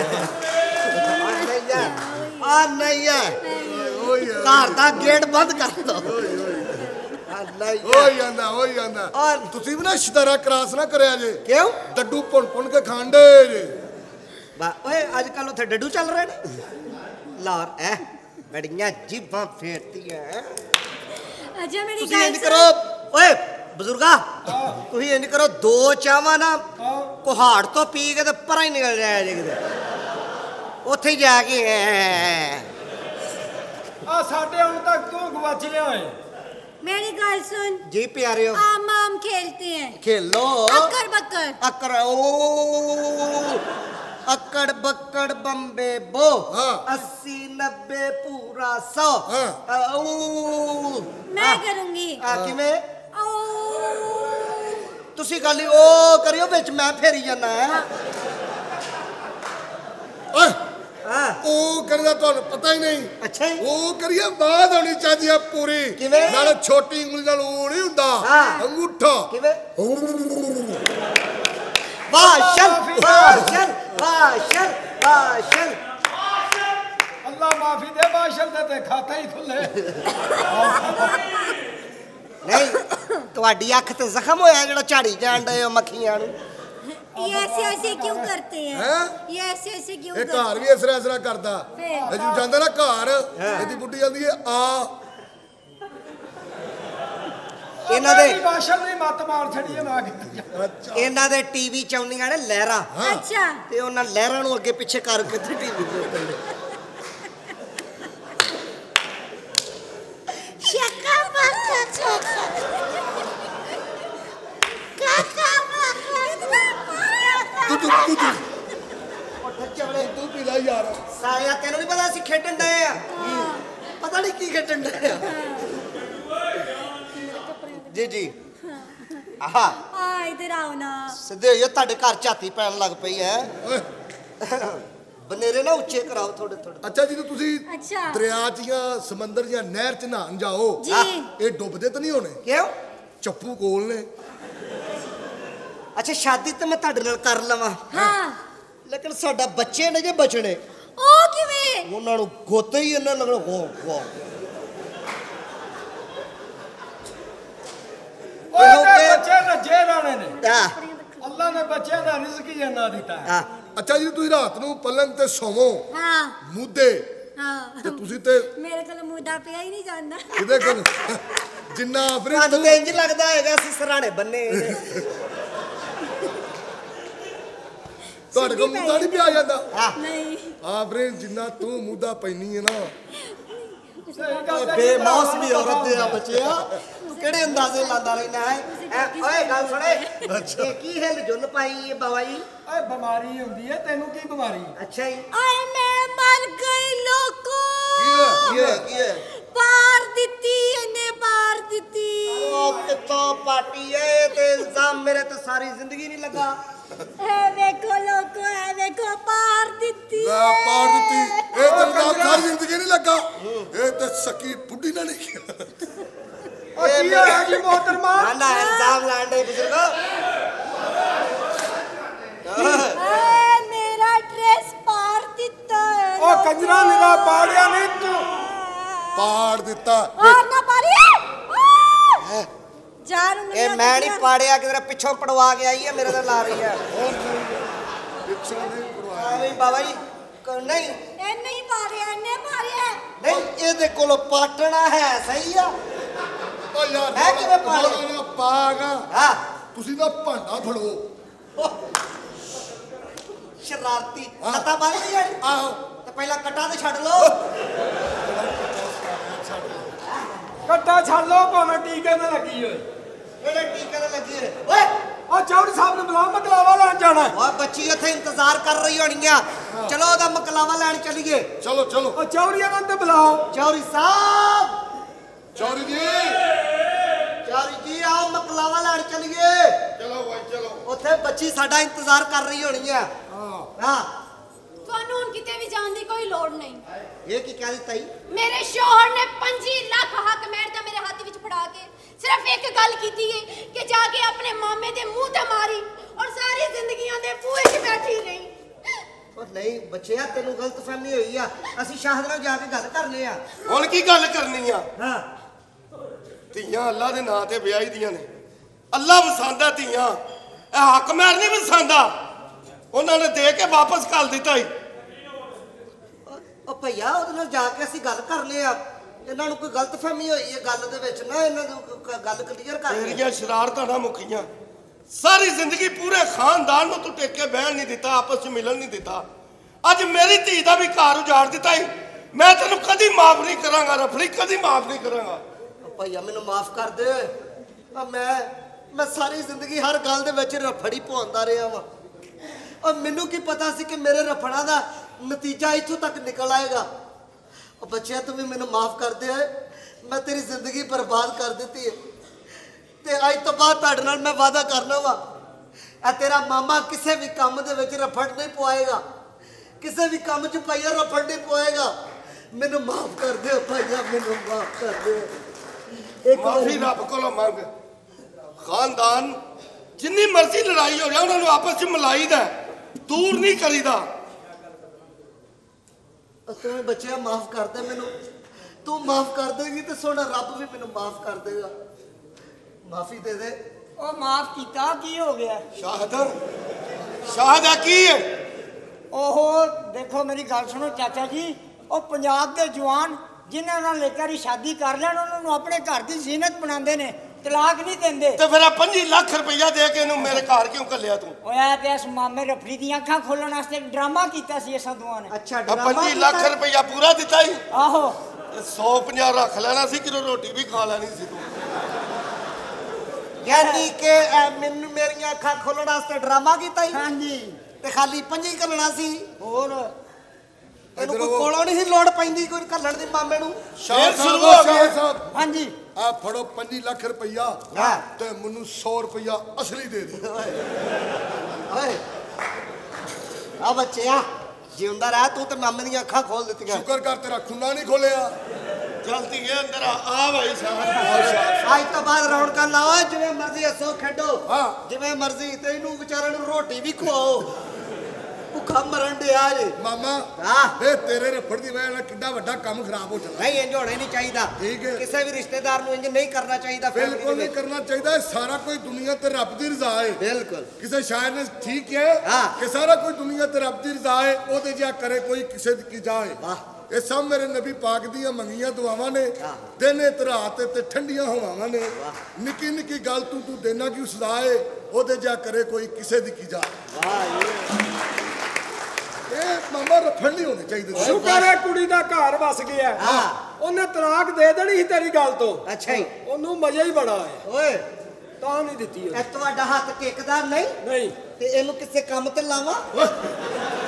नहीं है घर दा गेट बंद कर दो तुसी भी ना शतारा क्रॉस ना करया जे क्यों डड्डू पुन पुन के खांडे जे ओए आजकल उथे डड्डू चल रहे ने लार ए बड़ियां जीभां फेरतियां अच्छा मेरी गल करो ओए बुजुर्गा तुसी इंज करो दो चावा ना कुहाड़ तो पी के ते परा ही निकल जाया जे किते उथे जाके आ साडे हुन तक तू गवाच लिया है मेरी गल सुन जी प्यारे हो आम आम खेलते हैं खेलो अक्कड़ बक्कड़ अक्कड़ ओ अक्कड़ बक्कड़ बम्बे बो 80 90 पूरा 100 मैं करूंगी किवें तुसी गाली ओ करियो विच मैं फेरी जाना है ओ करदा तुहानू पता ही नहीं अच्छा ओ करिए बात होनी चाहिदी है पूरी नाले छोटी उंगली नाल ओ नहीं हुंदा अंगूठा किवें भाषण भाषण भाषण भाषण अल्लाह माफी दे भाषण दे खाता ही खुले नहीं ਤੁਹਾਡੀ ਅੱਖ ਤੇ ਜ਼ਖਮ ਹੋਇਆ ਜਿਹੜਾ ਝਾੜੀ ਜਾਣ ਡਏ ਹੋ ਮੱਖੀਆਂ ਨੂੰ ये ऐसे क्यों करते हैं ये ऐसे क्यों ਇਹ ਘਰ ਵੀ ਇਸਰਾ ਇਸਰਾ ਕਰਦਾ ਇਹ ਜੂ ਜਾਂਦਾ ਨਾ ਘਰ ਇਹਦੀ ਬੁੱਢੀ ਜਾਂਦੀ ਹੈ ਆ ਇਹਨਾਂ ਦੇ ਭਾਸ਼ਣ ਦੀ ਮੱਤ ਮਾਰ ਛੜੀ ਹੈ ਮਾਂ ਇਹਨਾਂ ਦੇ ਟੀਵੀ ਚ ਆਉਂਦੀਆਂ ਨੇ ਲਹਿਰਾਂ अच्छा ਤੇ ਉਹਨਾਂ ਲਹਿਰਾਂ ਨੂੰ ਅੱਗੇ ਪਿੱਛੇ ਕਰਕੇ ਤੇ ਟੀਵੀ ਤੇ ਉੱਤੇ शक्का बक्का चोखा काका बक्का ਤੂੰ ਚਵਲੇ ਤੂੰ ਪੀ ਲੈ ਯਾਰ ਸਾਲਿਆ ਤੈਨੂੰ ਨਹੀਂ ਪਤਾ ਅਸੀਂ ਖੇਡਣ ਡਏ ਆ ਪਤਾ ਨਹੀਂ ਕੀ ਖੇਡਣ ਡਏ ਆ ਜੀ ਜੀ ਆਹਾ इधर आओ ना ਸਿੱਧੇ ਹੋਈਏ ਤੁਹਾਡੇ ਘਰ ਝਾਤੀ ਪੈਣ ਲੱਗ ਪਈ ਹੈ ਬਨੇਰੇ ਨਾ ਉੱਚੇ ਕਰਾਓ ਥੋੜੇ ਥੋੜੇ ਅੱਛਾ ਜਦੋਂ ਤੁਸੀਂ अच्छा ਦਰਿਆ 'ਚ ਜਾਂ ਸਮੁੰਦਰ ਜਾਂ ਨਹਿਰ 'ਚ ਨਹਾਉਣ ਜਾਓ जी ਇਹ ਡੁੱਬਦੇ ਤਾਂ ਨਹੀਂ ਹੋਣੇ ਕਿਉਂ ਚੱਪੂ ਕੋਲ ਨੇ ਅੱਛਾ ਸ਼ਾਦੀ ਤੇ ਮੈਂ ਤੁਹਾਡੇ ਨਾਲ ਕਰ ਲਵਾਂ हाँ ਲੇਕਿਨ ਸਾਡਾ ਬੱਚੇ ਨੇ ਜੇ ਬਚਣੇ ओ किवें ਉਹਨਾਂ ਨੂੰ ਗੋਤੇ ਹੀ ਇਹਨਾਂ ਲੱਗਣਾ ਹੋ ਓਏ ਬੱਚੇ ਰੱਜੇ ਰਾਣੇ ਨੇ ਆ ਅੱਲਾ ਨੇ ਬੱਚਿਆਂ ਦਾ ਰਿਜ਼ਕ ਹੀ ਇੰਨਾ ਦਿੱਤਾ ਹੈ ਅੱਛਾ ਜੀ ਤੁਸੀਂ ਰਾਤ ਨੂੰ ਪਲੰਗ ਤੇ ਸੌਵੋ हाँ ਮੁੱਦੇ हाँ ਤੇ ਤੁਸੀਂ ਤੇ मेरे को मुद्दा पिया ही नहीं जाना ਕਿਹਦੇ ਕੋਲ ਜਿੰਨਾ ਤੁਹਾਨੂੰ ਆਫਰੇ ਤੇ ਇੰਜ ਲੱਗਦਾ ਹੈਗਾ ਅਸੀਂ ਸਰਾਣੇ ਬੰਨੇ ਤੁਹਾਡੇ ਕੋਲ ਮੁੱਦਾ ਨਹੀਂ ਪਿਆ ਜਾਂਦਾ नहीं ਆਫਰੇ ਜਿੰਨਾ ਤੂੰ ਮੁੱਦਾ ਪੈਣੀ ਹੈ ਨਾ ਬੇਮੌਸਮੀ ਔਰਤ ਦੇ ਆ ਬੱਚਿਆ ਤੂੰ ਕਿਹੜੇ ਅੰਦਾਜ਼ੇ ਲਾਂਦਾ ਰਹਿਣਾ ਹੈ ਓਏ ਗੱਲ ਸੁਣੇ ਇਹ ਕੀ ਹਿੱਲ ਜੁਲ ਪਾਈ ਇਹ ਬਵਾਈ ਓਏ ਬਿਮਾਰੀ ਹੁੰਦੀ ਹੈ ਤੈਨੂੰ ਕੀ ਬਿਮਾਰੀ ਅੱਛਾ ਜੀ ओए मैं मर गई लोको ਕੀ ਹੈ पार दिती इन्हें पार दिती ਉਹ ਕਿੱਥੋਂ ਪਾਟੀ ਹੈ ਇਹ ਤੇ ਇਲਜ਼ਾਮ ਮੇਰੇ ਤੇ ਸਾਰੀ ਜ਼ਿੰਦਗੀ ਨਹੀਂ ਲੱਗਾ है देखो लोको है देखो पार दिती ਲੈ ਪਾੜ ਦਿੱਤੀ ਇਹ ਤਾਂ ਨਾਮ ਸਾਰੀ ਜ਼ਿੰਦਗੀ ਨਹੀਂ ਲੱਗਾ ਇਹ ਤਾਂ ਸਕੀ ਬੁੱਢੀ ਨਾਲ ਨਹੀਂ ਓ ਕੀ ਹੋਇਆ ਜੀ ਮੋਹਤਰਮਾ ਨਾ ਇਲਜ਼ਾਮ ਲਾਣ ਦੇ ਬਜ਼ੁਰਗੋ मेरा ड्रेस पार दिता है ਓ ਕੰਜਰਾ ਨਿਰਾ ਪਾੜਿਆ ਨਹੀਂ ਤੂੰ ਪਾੜ ਦਿੱਤਾ और ना पारी जान ਇਹ ਮੈਂ ਨਹੀਂ ਪਾੜਿਆ ਕਿ ਤੇਰਾ ਪਿੱਛੋਂ ਪੜਵਾ ਕੇ ਆਈ ਹੈ ਮੇਰੇ ਨਾਲ ਲਾ ਰਹੀ ਹੈ ਨਹੀਂ ਬਾਬਾ ਜੀ ਨਹੀਂ ए नहीं पारे इन्हें पारे ਨਹੀਂ ਇਹਦੇ ਕੋਲ ਪਾਟਣਾ ਹੈ ਸਹੀ ਆ ਓ ਯਾਰ ਹੈ ਕਿਵੇਂ ਪਾੜੇ? ਪਾਗਾ ਹਾਂ ਤੁਸੀਂ ਤਾਂ ਭਾਂਡਾ ਫੜੋ ਸ਼ਰਾਰਤੀ ਲੱਤਾਂ ਬੰਨ ਲਈ ਜਾਣੀ ਆਹੋ ਤੇ ਪਹਿਲਾਂ ਕੱਟਾ ਤੇ ਛੱਡ ਲੋ ਕੱਟਾ ਛੱਡ ਲੋ ਭਾਵੇਂ ਟੀਕੇ ਤੇ ਲੱਗੀ ਹੋਏ ਕਿਹੜੇ ਟੀਕੇ ਤੇ ਲੱਗੀ ਹੋਏ ਓਏ ਓ ਚੌਧਰੀ ਸਾਹਿਬ ਨੂੰ ਬੁਲਾਓ ਮਕਲਾਵਾ ਲੈਣ ਜਾਣਾ ਓਏ ਬੱਚੀ ਇੱਥੇ ਇੰਤਜ਼ਾਰ ਕਰ ਰਹੀ ਹੋਣੀ ਆ ਚਲੋ ਉਹਦਾ ਮਕਲਾਵਾ ਲੈਣ ਚੱਲੀਏ ਚਲੋ ਚਲੋ ਓ ਚੌਧਰੀਆਂ ਨੂੰ ਤੇ ਬੁਲਾਓ ਚੌਰੀ ਸਾਹਿਬ ਚੌਰੀ ਜੀ ਚੌਰੀ ਜੀ ਆਓ ਮਕਲਾਵਾ ਲੈਣ ਚੱਲੀਏ ਚਲੋ ਭਾਈ ਚਲੋ ਉੱਥੇ ਬੱਚੀ ਸਾਡਾ ਇੰਤਜ਼ਾਰ ਕਰ ਰਹੀ ਹੋਣੀ ਆ ਹਾਂ ਤੁਹਾਨੂੰ ਹੁਣ ਕਿਤੇ ਵੀ ਜਾਣ ਦੀ ਕੋਈ ਲੋੜ ਨਹੀਂ ਇਹ ਕੀ ਕਹਿ ਦਿੱਤਾ ਜੀ ਮੇਰੇ ਸ਼ੋਹਰ ਨੇ 25 ਲੱਖ ਹੱਕ ਮਹਿਰਦਾ ਮੇਰੇ ਹੱਥ ਵਿੱਚ ਫੜਾ ਕੇ ਸਿਰਫ ਇੱਕ ਗੱਲ ਕੀਤੀ ਹੈ ਕਿ ਜਾ ਕੇ ਆਪਣੇ ਮਾਮੇ ਦੇ ਮੂੰਹ ਤੇ ਮਾਰੀ ਔਰ ਸਾਰੀ ਜ਼ਿੰਦਗੀਆਂ ਦੇ ਬੂਹੇ 'ਚ ਬੈਠੀ ਰਹੀ ਓ ਉਹ ਨਹੀਂ ਬੱਚਿਆ ਤੈਨੂੰ ਗਲਤਫਹਿਮੀ ਹੋਈ ਆ ਅਸੀਂ ਸ਼ਾਹਦ ਨਾਲ ਜਾ ਕੇ ਗੱਲ ਕਰਨੇ ਆ ਹੁਣ ਕੀ ਗੱਲ ਕਰਨੀ ਆ ਹਾਂ ਧੀਆਂ ਅੱਲਾ ਦੇ ਨਾਂ ਤੇ ਵਿਆਹੀ ਦੀਆਂ ਨੇ ਅੱਲਾ ਵਸਾਂਦਾ ਧੀਆਂ ਇਹ ਹੱਕ ਮੈਰ ਨਹੀਂ ਵਸਾਂਦਾ ਉਹਨਾਂ ਨੇ ਦੇ ਕੇ ਵਾਪਸ ਕਰ ਦਿੱਤਾ ਹੀ ਉਹ ਭਈਆ ਉਹਦੇ ਨਾਲ ਜਾ ਕੇ ਅਸੀਂ ਗੱਲ ਕਰਨੇ ਆ ਇਹਨਾਂ ਨੂੰ ਕੋਈ ਗਲਤਫਹਿਮੀ ਹੋਈ ਹੈ ਗੱਲ ਦੇ ਵਿੱਚ ਨਾ ਇਹਨਾਂ ਨੂੰ ਗੱਲ ਕਲੀਅਰ ਕਰ ਤੇਰੀਆਂ ਸ਼ਰਾਰਤਾਂ ਨਾ ਮੁੱਕੀਆਂ ਸਾਰੀ ਜ਼ਿੰਦਗੀ ਪੂਰੇ ਖਾਨਦਾਨ ਨੂੰ ਤੂੰ ਟਿਕ ਕੇ ਬਹਿਣ ਨਹੀਂ ਦਿੱਤਾ ਆਪਸ ਵਿੱਚ ਮਿਲਣ ਨਹੀਂ ਦਿੱਤਾ ਅੱਜ ਮੇਰੀ ਧੀ ਦਾ ਵੀ ਘਰ ਉਜਾੜ ਦਿੱਤਾ ਹੀ ਮੈਂ ਤੈਨੂੰ ਕਦੀ ਮਾਫ ਨਹੀਂ ਕਰਾਂਗਾ ਰਫੜੀ ਕਦੀ ਮਾਫ ਨਹੀਂ ਕਰਾਂਗਾ ਭਈਆ ਮੈਨੂੰ ਮਾਫ ਕਰ ਦੇ ਮੈਂ ਸਾਰੀ ਜ਼ਿੰਦਗੀ ਹਰ ਗੱਲ ਦੇ ਵਿੱਚ ਰਫੜੀ ਪਵਾਉਂਦਾ ਰਿਹਾ ਵਾਂ ਔਰ ਮੈਨੂੰ ਕੀ ਪਤਾ ਸੀ ਕਿ ਮੇਰੇ ਰਫੜਾਂ ਦਾ ਨਤੀਜਾ ਇੱਥੋਂ ਤੱਕ ਨਿਕਲ ਆਏਗਾ ਉਹ ਬੱਚਿਆ ਤੂੰ ਵੀ ਮੈਨੂੰ ਮਾਫ ਕਰ ਦੇ ਮੈਂ ਤੇਰੀ ਜ਼ਿੰਦਗੀ ਬਰਬਾਦ ਕਰ ਦਿੱਤੀ ਹੈ ਤੇ ਅੱਜ ਤੋਂ ਬਾਅਦ ਤੁਹਾਡੇ ਨਾਲ ਮੈਂ ਵਾਅਦਾ ਕਰਨਾ ਵਾ ਆ ਤੇਰਾ ਮਾਮਾ ਕਿਸੇ ਵੀ ਕੰਮ ਦੇ ਵਿੱਚ ਰਫੜ ਨਹੀਂ ਪਵਾਏਗਾ ਕਿਸੇ ਵੀ ਕੰਮ 'ਚ ਭਈਆ ਰਫੜ ਨਹੀਂ ਪਵਾਏਗਾ ਮੈਨੂੰ ਮਾਫ ਕਰ ਦਿਓ ਭਈਆ ਮੈਨੂੰ ਮਾਫ ਕਰ ਦਿਓ ਮਾਫੀ ਰੱਬ ਕੋਲੋਂ ਮੰਗ ਖਾਨਦਾਨ ਜਿੰਨੀ ਮਰਜ਼ੀ ਲੜਾਈ ਹੋ ਜਾਏ ਉਹਨਾਂ ਨੂੰ ਆਪਸ ਵਿੱਚ ਮਿਲਾਈਦਾ ਦੂਰ ਨਹੀਂ ਕਰੀਦਾ ਤੂੰ ਬੱਚਿਆ ਮਾਫ ਕਰ ਦੇ ਮੈਨੂੰ ਤੂੰ ਮਾਫ ਕਰ ਦੇਗੀ ਤੇ ਸੋਹਣਾ ਰੱਬ ਵੀ ਮੈਨੂੰ ਮਾਫ ਕਰ ਦੇਗਾ ਮਾਫੀ ਦੇ ਦੇ ਉਹ ਮਾਫ ਕੀਤਾ ਕੀ ਹੋ ਗਿਆ ਸ਼ਾਹਦਾ ਕੀ ਹੈ ਉਹ ਦੇਖੋ ਮੇਰੀ ਗੱਲ ਸੁਣੋ ਚਾਚਾ ਜੀ ਉਹ ਪੰਜਾਬ ਦੇ ਜਵਾਨ ਜਿਨ੍ਹਾਂ ਨਾਲ ਲੇਕਰੀ ਸ਼ਾਦੀ ਕਰ ਲੈਣ ਉਹਨਾਂ ਨੂੰ ਆਪਣੇ ਘਰ ਦੀ ਜ਼ੀਨਤ ਬਣਾਉਂਦੇ ਨੇ ਤਲਾਕ ਨਹੀਂ ਦਿੰਦੇ ਤੇ ਫਿਰ 5 ਲੱਖ ਰੁਪਇਆ ਦੇ ਕੇ ਇਹਨੂੰ ਮੇਰੇ ਘਰ ਕਿਉਂ ਘੱਲਿਆ ਤੂੰ ਓਏ ਤੇ ਇਸ ਮਾਮੇ ਰਫੜੀ ਦੀਆਂ ਅੱਖਾਂ ਖੋਲਣ ਵਾਸਤੇ ਡਰਾਮਾ ਕੀਤਾ ਸੀ ਅਸਾਂ ਦੋਵਾਂ ਨੇ ਅੱਛਾ 5 ਲੱਖ ਰੁਪਇਆ ਪੂਰਾ ਦਿੱਤਾ ਹੀ ਆਹੋ 150 ਰੱਖ ਲੈਣਾ ਸੀ ਕਿਲੋ ਰੋਟੀ ਵੀ ਖਾ ਲੈਣੀ ਸੀ ਤੂੰ ਯਾਨੀ ਕਿ ਮੈਨੂੰ ਮੇਰੀਆਂ ਅੱਖਾਂ ਖੋਲਣ ਵਾਸਤੇ ਡਰਾਮਾ ਕੀਤਾ ਹੀ ਹਾਂਜੀ ਤੇ ਖਾਲੀ 5 ਘੱਲਣਾ ਸੀ ਹੋਰ ਇਹਨੂੰ ਕੋਈ ਕੋਲੋਂ ਨਹੀਂ ਸੀ ਲੋੜ ਪੈਂਦੀ ਕੋਈ ਘੱਲਣ ਦੀ ਮਾਮੇ ਨੂੰ ਸ਼ੇਰ ਸ਼ੁਰੂ ਹੋ ਗਿਆ ਸਾਹਿਬ ਹਾਂਜੀ ਆ ਫੜੋ 5 ਲੱਖ ਰੁਪਇਆ ਹਾਂ ਤੇ ਮੈਨੂੰ 100 ਰੁਪਇਆ ਅਸਲੀ ਦੇ ਦੇ ਓਏ ਆ ਬੱਚਿਆ ਜਿਉਂਦਾ ਰਹਿ ਤੂੰ ਤੇ ਮਾਮੇ ਦੀਆਂ ਅੱਖਾਂ ਖੋਲ ਦਿੱਤੀਆਂ ਸ਼ੁਕਰ ਕਰ ਤੇਰਾ ਖੁੰਨਾ ਨਹੀਂ ਖੋਲਿਆ ਜਲਦੀ ਇਹ ਅੰਦਰ ਆ ਭਾਈ ਸਾਹਿਬ ਅੱਜ ਤੋਂ ਬਾਅਦ ਰੌਣਕਾਂ ਲਾਓ ਜਿਵੇਂ ਮਰਜ਼ੀ ਹੱਸੋ ਖੇਡੋ ਹਾਂ ਜਿਵੇਂ ਮਰਜ਼ੀ ਤੇ ਇਹਨੂੰ ਵਿਚਾਰੇ ਨੂੰ ਰੋਟੀ ਵੀ ਖਵਾਓ ਭੁੱਖਾ ਮਰਨ ਡਿਆ ਜੇ ਮਾਮਾ ਹਾਂ ਇਹ ਤੇਰੇ ਰਫੜ ਦੀ ਵਜ੍ਹਾ ਨਾਲ ਕਿੰਨਾ ਵੱਡਾ ਕੰਮ ਖਰਾਬ ਹੋ ਚੱਲਾ ਨਹੀਂ ਇੰਜ ਹੋਣਾ ਨਹੀਂ ਚਾਹੀਦਾ ਠੀਕ ਹੈ ਕਿਸੇ ਵੀ ਰਿਸ਼ਤੇਦਾਰ ਨੂੰ ਇੰਜ ਨਹੀਂ ਕਰਨਾ ਚਾਹੀਦਾ ਬਿਲਕੁਲ ਨਹੀਂ ਕਰਨਾ ਚਾਹੀਦਾ ਸਾਰਾ ਕੋਈ ਦੁਨੀਆ ਤੇ ਰੱਬ ਦੀ ਰਜ਼ਾ ਹੈ ਬਿਲਕੁਲ ਕਿਸੇ ਸ਼ਾਇਰ ਨੇ ਠੀਕ ਹੈ ਕਿ ਸਾਰਾ ਕੋਈ ਦੁਨੀਆ ਤੇ ਰੱਬ ਦੀ ਰਜ਼ਾ ਹੈ ਉਹਦੇ ਜਿਹਾ ਕਰੇ ਕੋਈ ਕਿਸੇ ਦੀ ਜਾਏ ਇਹ ਸਭ ਮੇਰੇ ਨਬੀ ਪਾਕ ਦੀਆਂ ਮੰਗੀਆਂ ਦੁਆਵਾਂ ਨੇ ਦਿਨ ਰਾਤ ਤੇ ਠੰਡੀਆਂ ਹਵਾਵਾਂ ਨੇ ਨਿੱਕੀ ਨਿੱਕੀ ਗੱਲ ਤੂੰ ਦੇਣਾ ਕਿ ਸਦਾ ਹੈ ਉਹਦੇ ਜਿਹਾ ਕਰੇ ਕੋਈ ਕਿਸੇ ਦੀ ਕੀ ਜਾਏ ਵਾਹ ਇਹ ਮਾਮਾ ਰਫੜ ਨਹੀਂ ਹੋਣੇ ਚਾਹੀਦੇ ਸ਼ੁਕਰ ਹੈ ਕੁੜੀ ਦਾ ਘਰ ਵਸ ਗਿਆ ਉਹਨੇ ਤਲਾਕ ਦੇ ਦੇਣੀ ਸੀ ਤੇਰੀ ਗੱਲ ਤੋਂ ਅੱਛਾ ਜੀ ਉਹਨੂੰ ਮਜ਼ਾ ਹੀ ਬੜਾ ਆਇਆ ਓਏ ਤਾਂ ਨਹੀਂ ਦਿੱਤੀ ਇਹ ਤੁਹਾਡਾ ਹੱਥ ਟੇਕਦਾ ਨਹੀਂ ਨਹੀਂ ਤੇ ਇਹਨੂੰ ਕਿਸੇ ਕੰਮ ਤੇ ਲਾਵਾਂ